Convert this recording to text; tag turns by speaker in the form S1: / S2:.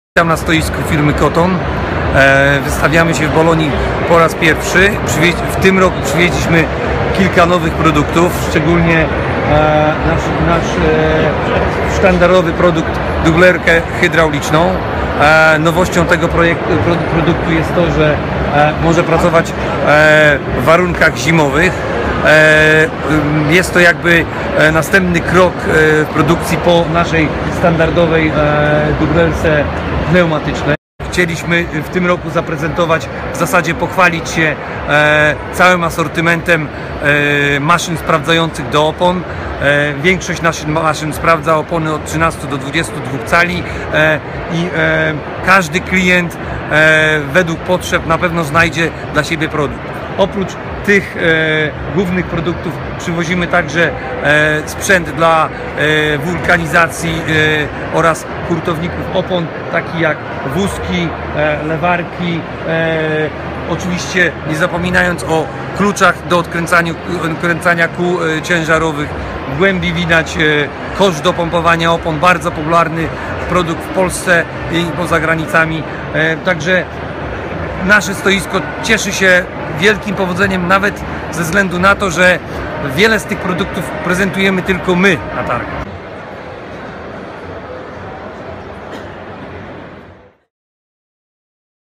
S1: Witam na stoisku firmy Koton. Wystawiamy się w Bolonii po raz pierwszy. W tym roku przywieźliśmy kilka nowych produktów, szczególnie nasz sztandarowy produkt, dublerkę hydrauliczną. Nowością tego produktu jest to, że może pracować w warunkach zimowych. Jest to jakby następny krok w produkcji po naszej standardowej dublerce pneumatycznej. Chcieliśmy w tym roku zaprezentować, w zasadzie pochwalić się całym asortymentem maszyn sprawdzających do opon. Większość naszych maszyn sprawdza opony od 13 do 22 cali i każdy klient według potrzeb na pewno znajdzie dla siebie produkt. Oprócz tych głównych produktów przywozimy także sprzęt dla wulkanizacji oraz hurtowników opon, taki jak wózki, lewarki, oczywiście nie zapominając o kluczach do odkręcania kół ciężarowych. W głębi widać kosz do pompowania opon, bardzo popularny produkt w Polsce i poza granicami. Także nasze stoisko cieszy się wielkim powodzeniem, nawet ze względu na to, że wiele z tych produktów prezentujemy tylko my na targach.